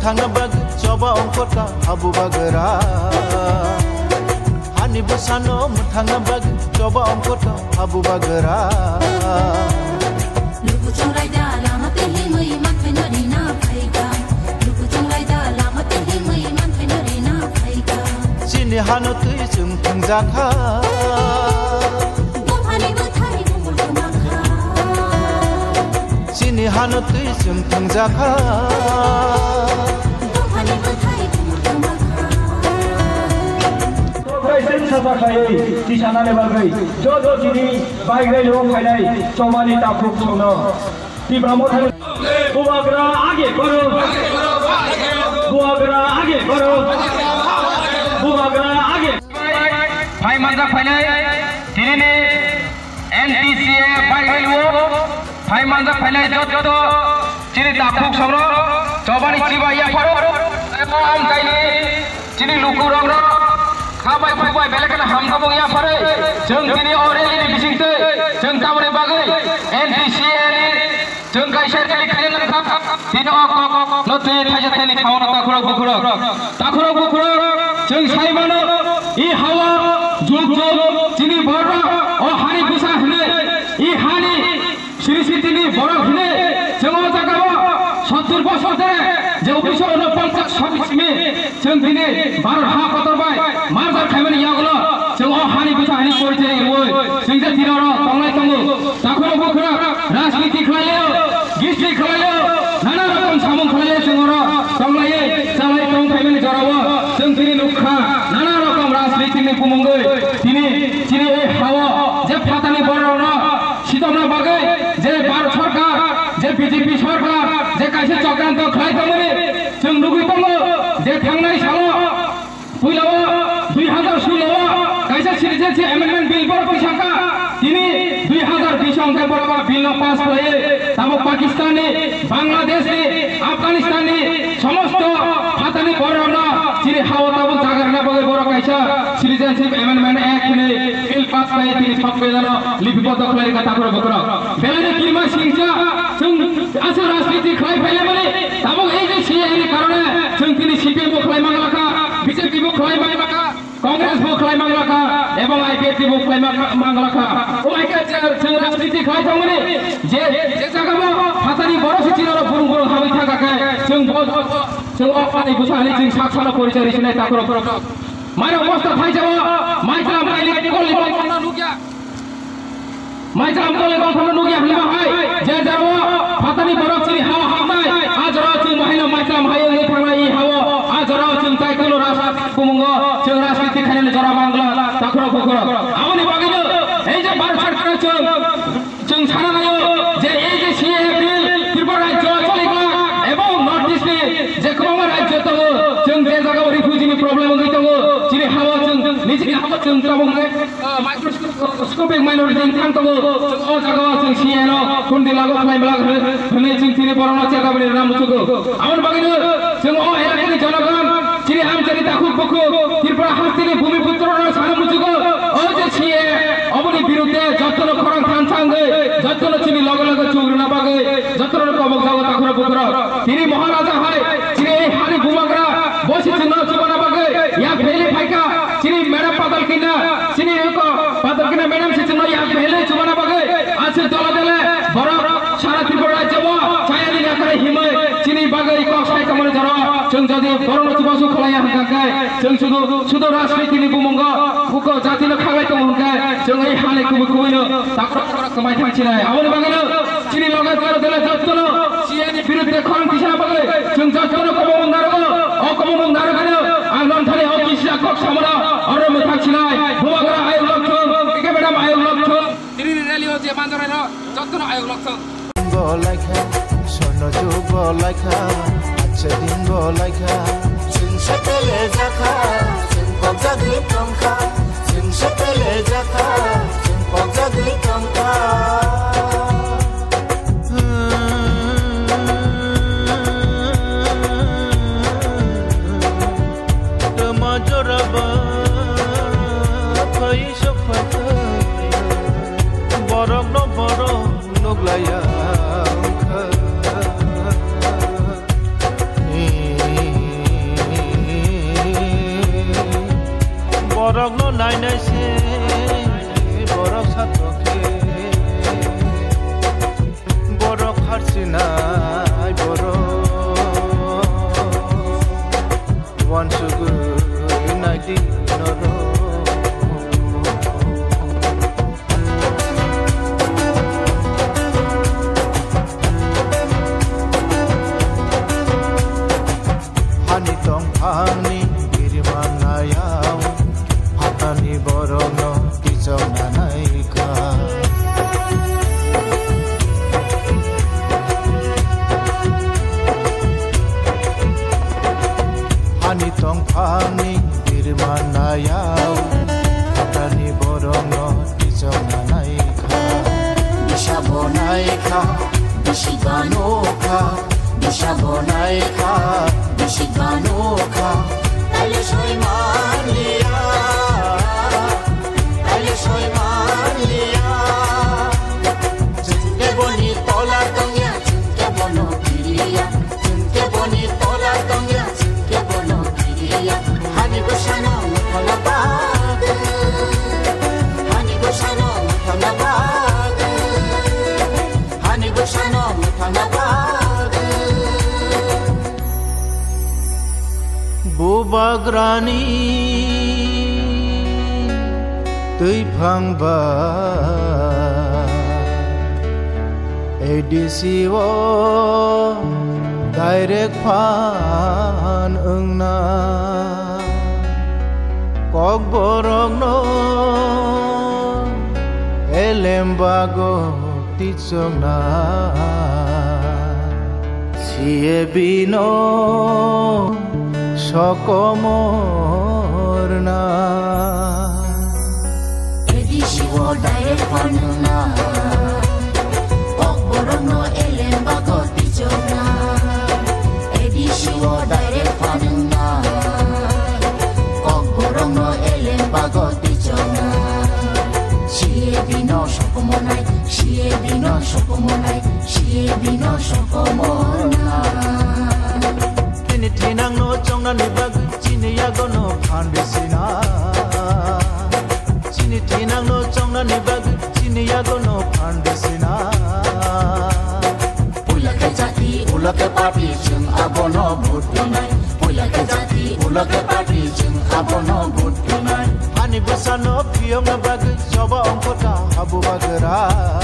muthangna bag coba ongkota habu bagera hani busano muthangna bag coba ongkota habu bagera luku chongai da lamate hi mai man phaina rina phaiga luku chongai da lamate hi mai man phaina rina phaiga chini hanu tui chung thangjakha bomhani muthani bumul makha chini hanu tui chung thangjakha bomhani muthani bumul makha Present sasakai di sana lebagai jodoh sini baik dari orang kaya comani tapuk sono di Brahmothan buagra आगे बढ़ो buagra आगे बढ़ो buagra आगे भाई मंजा फैले तिने NTCA bike railway भाई मंजा फैले जोतो चिनी tapuk sono coba ni ciba ya paro am kaini चिनी लुकु रंग खाबाय फुबाय बेलेकन हामनाबो या फारे जों दिनै अरेलि बिसिंसै जों गाबोन बागै NTCA नि जों गायसार खालि खायनो नखा दिनै नते थाइजा थाइनि खावना ताखुरा बुखुरा जों साइमानो इ हावा जुग दिनै बर अ हानि गुसा हने इ हानि सिरिसितिनि बर हने जों जागाबो 70 বছর ধরে যে 1949 26 जों दिनै भारत हा कतरबाय माजार खायमानि यागलो जों अ हानि गुसा हानि परिचय रोय जों जे दिनाव तंलाय तंगु ताखुरा बुखुरा राजनीति खालायो गिस्ट्रि खालायो नाना रकम सामन खालायो जों तंलायै चालाय तंग खायमानि जरावो जों दिनै नुखा नाना रकम राजनीतिनि बुमंगै दिनै हावा जे फातानि बरनो सितमना बागै जे भारत सरकार जे बीजेपी सरकार जे कायसे चक्रान्त खालायदोंमोन जों लुगैदोंमोन जे थांनाय सालाव फैलाव 2016 कायसे सिटिजेनशिप एमेन्डमेन्ट बिल बर फैसाखा दिनै 2020 अंके बराबर बिल पास खालायो ताबो पाकिस्ताननि बांलादेशनि आफगानिस्ताननि समस्त फातानि बरनो दिनै हावा ताबो जागारना बगै बर कायसा सिटिजेनशिप एमेन्डमेन्ट एक्ट नि बिल पास खालायो दिनै सबैजना लिपिबद्ध खालायो ताखुरा बुखुरा बेलानि किमा सिंसा जों आसा राजनीति खालाय फैले माने ताबो এই যে সিএএ কারণে जों दिनै সিপিএम बो खालाय मांगलाखा বিজেপি बो खालाय मांगलाखा कांग्रेस बो खालाय मांगलाखा एवं आईपीएफटी बो खालाय मांगलाखा ओ माइका जों राजनीति खालाय थांमाने जे जागाबो फातानि बर' सिटिनो बुरुं हाबै थागाखै जों अपानि गुसाहानि जों साखसाना परिचय रिसिनाय ताखुरा मारा अवस्था थाइजाबो माइक्राम काइले कलि बायना नुगिया माइक्राम कलि बायना नुगिया बिमा हाय जे जाबो फातानि बर' सिनि हावा हाबनाय आजरा जों माइना माइक्राम हायो हे थांनाय हावा आजरा जों ताइकलो राजनीति बुमुंगो जों राजनीति खायनो जरा मांगला ताखुरा बुखुरा आमानि बागैनो এই যে भारत सरकार जों साना नायो जे এই যে সিএএ बिल त्रिपुरा राज्य चलिगला एवं नर्थ इस्टनि जे गोबां राज्य दङ जों बे जायगायाव रिफिउजिनि प्रब्लेम दङ दिनै हावा जों निजे हावा जों गावनो माइक्रोस्कोपिक माइनरिटि थां दङ जों अ जायगायाव जों सिएए नो कुन्दी लागो खालामला होनै जों दिनै बर'ना जायगानि नाम मुसुगो आमोन बागैनो जों अ एलाकानि जनगण दिनै हामजानि ताखुक बुखु त्रिपुरा हास्तिनि भूमिपुत्रनो साना मुसुगो अ जे सिएए अबनि बिरुद्धे जतन खरं थांसांगै जतन चिनि लगे चुग्रना बागै जतन कबक जागो ताखुरा बुखुरा दिनै महाराजा हाय दिनै हानि बुमाग्रा बसि चिन्ह चुबाना बागै या भेले फाइका चिनि मैडम पादल किना चिनि मैडम से चिन्ह या भेले चुबाना बागै आसे दला देले बर सारा त्रिपुरा राज्य म चायानि नाकरे हिमै चिनि बागै कसाय कमन जरा जों जदि बरनो चुबासु खलाया हंगाय जों सुदो राजनीतिनि बुमंग बुको जातिनो खालाय दङ हंगाय जों এই हाले कुबैनो ताखुरा कमाय थांसिनाय आमोन बागैनो चिनि लगा जरा देले जतन सिएनि बिरुद्धे खरं दिशा बागै जों जतन कमन नारगो अ कमन नारगो आंगन थाले अ किसिया कक सामना अरे थांसिनाय बुमाग्रा आयोग लक्ष्य एके मैडम आयोग लक्ष्य दिनै रेलियो जे मानजराय जतन आयोग लक्ष्य लाइखा सोनो जुग लाइखा आच्छा दिन लाइखा जों सपेले जाखा जों कबजा गई तंखा जों सपेले जाखा जों कबजा गई तंखा जराबा फै सफाखै बरफ न बरफ नुग्लाया borok no nai nai se borok satokhe borok harsinai borok once good night noro hani tong phangni birmanayau hatani borok no kijau nanai ka hani tong phangni birmanayau hatani borok no kijau nanai ka bishabonai ka bishiganoka bishabonai ka bishiganoka ale shoy mania chunke boni tola tongya chunke bono kiriya chunke boni tola tongya chunke bono kiriya hani goshano muthala bag hani goshano muthala bag hani goshano muthala bag bubagrani tui phangba ADC wo direct phan ungna kok borok no elembago tichongna siye bino sokomorna Edisiwo direct panuna ok borok no elembago tichongna Edisiwo direct panuna ok borok no elembago tichongna siye bino sokomonai siye bino sokomonai siye bino sokomona Tinang no chongna ni bag chini yago no phandesina chini tinang no chongna ni bag chini yago no phandesina ulake jati ulake party chung abono bhutinai ulake jati ulake party chung abono bhutinai hani busano phiyong na bag joba ongkota habu bagara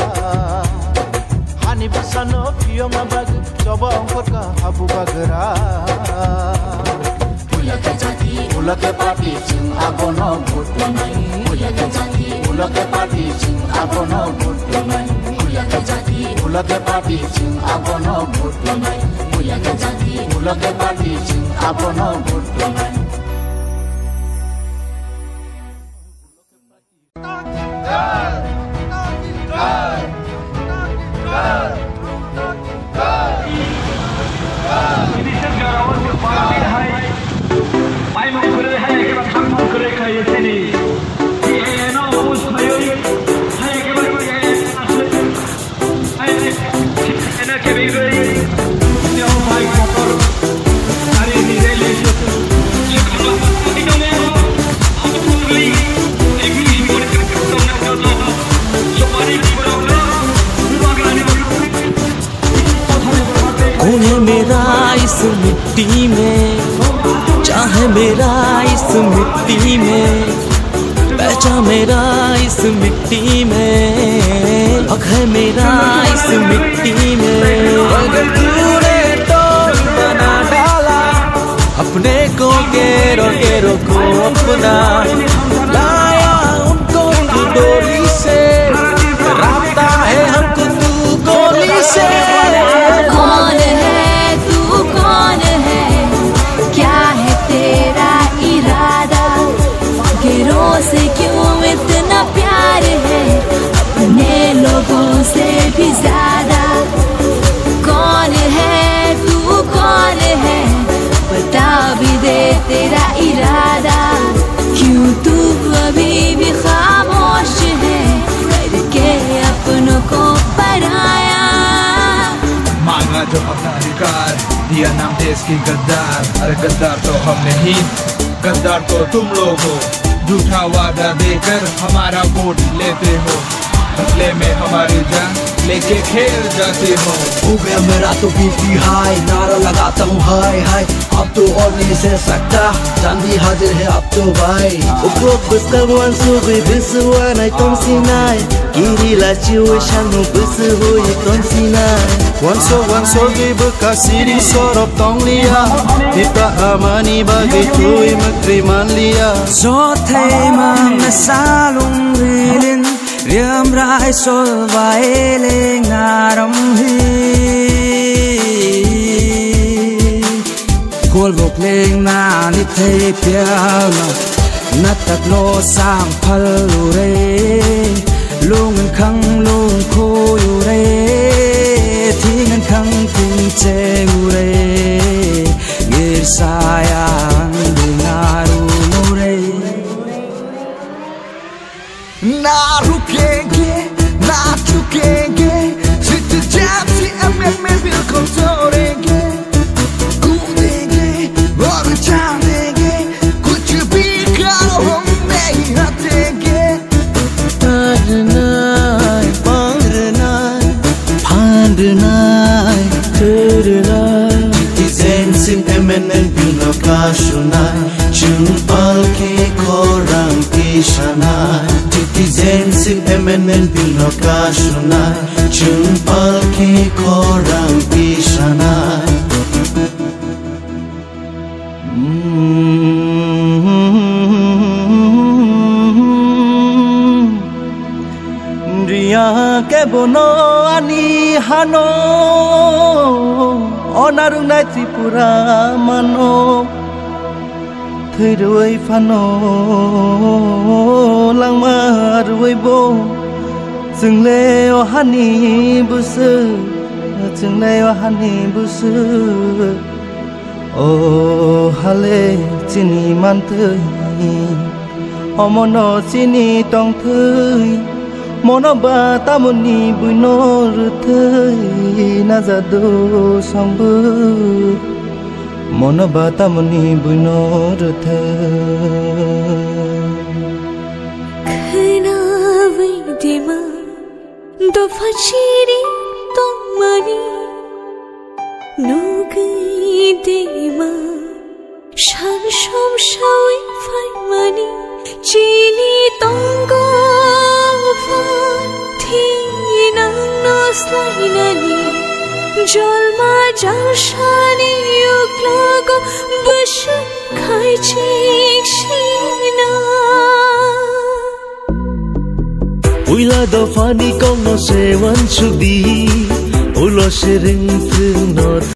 hani busano phiyong na bag joba ongkota habu bagara ulake party chung abono bhutinai ulake jati ulake party chung abono bhutinai ulake jati ulake party chung abono bhutinai ulake jati ulake party chung abono bhutinai कौन है मेरा इस मिट्टी में चाहे मेरा इस मिट्टी में पहचान मेरा इस मिट्टी में हक है मेरा इस मिट्टी में अगर तूने तोड़ बना डाला अपने को गेरो गेरो को अपना लाया उनको तू डोरी से रास्ता है हमको तू गोली से कौन है तू कौन है क्या है तेरा इरादा गिरों से क्यों इतना प्यार है अपने लोगों से भी ज्यादा कौन है तू कौन है बता भी दे तेरा इरादा क्यों तू अभी भी खामोश है करके अपनों को पराया मांगा जो अपना अधिकार दिया नाम देश की गद्दार अरे गद्दार तो हम नहीं गद्दार तो तुम लोग हो झूठा वादा देकर हमारा वोट लेते हो, बदले में हमारी जान लेके खेल जाते हो। हो गया मेरा तो बीपी हाई, नारा लगाता हूँ हाय हाय, अब तो और नहीं सह सकता, चांदी हाजिर है अब तो भाई। Ukrok bestawan sugi besuan ay tong sinay, kiri la ciwe shanu besuhu ye tong sinay. Wanso gi bekasiri sorop tong lia, kita amani bagi tui menteri man lia. Gió thay mang salung rilin, riam rai sol vai lên ngaram hi. Khol vok lên na ni thay piano, natak lo sang phal re, lung khang lung kho yu re, thing khang ting che gu re, ngir sayang dengaru mu re. ना रुकेंगे ना झुकेंगे, जित जात से में बिल्कुल तोड़ेंगे, कूदेंगे और जानेंगे, कुछ भी करो हम नहीं हटेंगे। Adnai, Pandnai, Pandnai, Kudnai. Citizen sin MNN Pino Kashunai, Chun Palke Korang Kishanai. Citizen sin MNN Pino Kashunai, Chun Palke Korang Kishanai. Ria ke bono ani hano, onarung nai Tripura mano, thirui fano, langmarui bo, jungle ohani busu, jungle ohani busu. Oh hale chini mantui, omono chini tong thui. Monoba tamuni buinor thei nazado sambu, monoba tamuni buinor thei. Khna vidima do fachiri tomani, nugi dema shan shom shawi fai mani, chini tongo. Jolma jalshani uklogo bush khai chik shina. Uila do fani kong no se wan chudi, ulo se ring thung no.